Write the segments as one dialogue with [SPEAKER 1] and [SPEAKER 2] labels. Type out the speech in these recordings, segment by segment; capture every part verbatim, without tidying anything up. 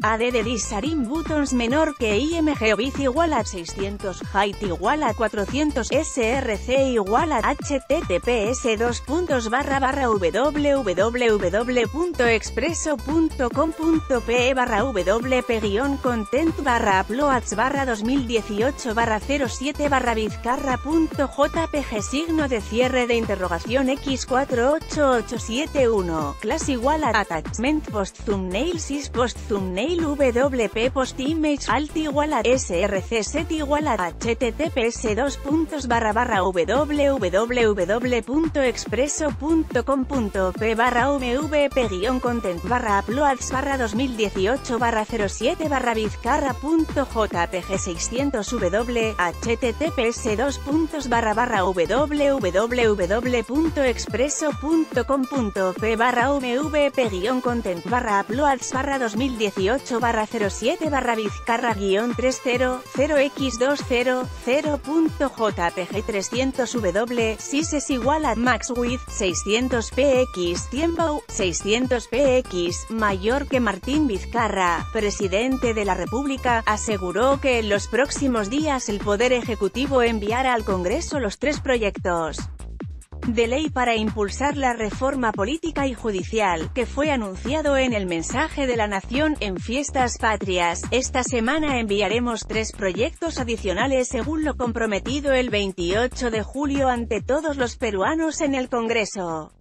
[SPEAKER 1] A D de Disarim Buttons menor que I M G o Biz igual a seiscientos, height igual a cuatrocientos, S R C igual a H T T P S dos puntos barra barra www punto expreso punto com punto pe barra wp guión content barra uploads barra dos mil dieciocho barra cero siete barra bizkarra punto jpg signo de cierre de interrogación x cuatro ocho ocho siete uno, class igual a attachment post thumbnail sys post thumbnail wp post image alt igual a src set igual a https dos puntos barra barra www punto expreso punto com punto pe barra mvp guión content barra uploads barra dos mil dieciocho barra cero siete barra bizkarra punto jpg seiscientos w https dos puntos barra barra www punto expreso punto com punto pe barra mvp guión content barra uploads barra dos mil dieciocho barra cero siete barra bizkarra guión trescientos x doscientos punto jpg trescientos w sys es igual a max width seiscientos px tiempo seiscientos px mayor que Martín Vizcarra, presidente de la República, aseguró que en los próximos días el Poder Ejecutivo enviará al Congreso los tres proyectos de ley para impulsar la reforma política y judicial, que fue anunciado en el mensaje de la Nación en Fiestas Patrias. Esta semana enviaremos tres proyectos adicionales según lo comprometido el veintiocho de julio ante todos los peruanos en el Congreso.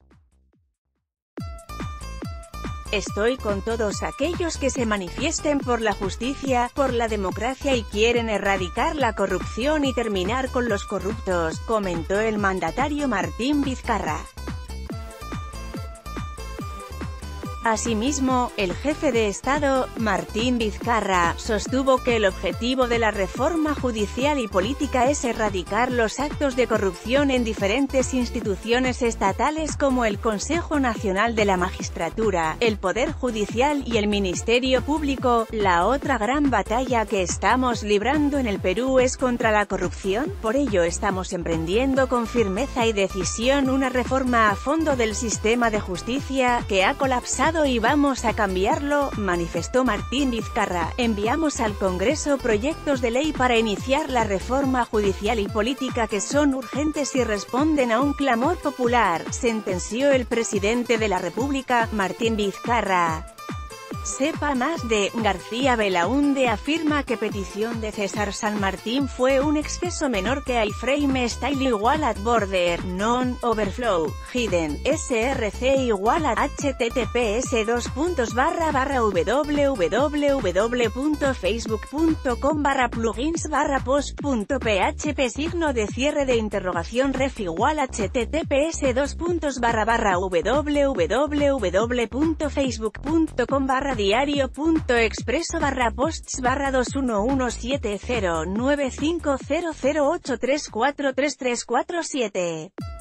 [SPEAKER 1] Estoy con todos aquellos que se manifiesten por la justicia, por la democracia y quieren erradicar la corrupción y terminar con los corruptos, comentó el mandatario Martín Vizcarra. Asimismo, el jefe de Estado, Martín Vizcarra, sostuvo que el objetivo de la reforma judicial y política es erradicar los actos de corrupción en diferentes instituciones estatales como el Consejo Nacional de la Magistratura, el Poder Judicial y el Ministerio Público. La otra gran batalla que estamos librando en el Perú es contra la corrupción, por ello estamos emprendiendo con firmeza y decisión una reforma a fondo del sistema de justicia, que ha colapsado y vamos a cambiarlo, manifestó Martín Vizcarra. Enviamos al Congreso proyectos de ley para iniciar la reforma judicial y política que son urgentes y responden a un clamor popular, sentenció el presidente de la República, Martín Vizcarra. Sepa más de García Belaúnde afirma que petición de César San Martín fue un exceso menor que iframe style igual a border, non, overflow, hidden, src igual a https dos puntos barra barra www punto facebook punto com barra plugins barra post punto php signo de cierre de interrogación ref igual a https dos puntos barra barra www punto facebook punto com barra diario punto expreso barra posts barra dos uno uno siete cero nueve cinco cero cero ocho tres cuatro tres tres cuatro siete.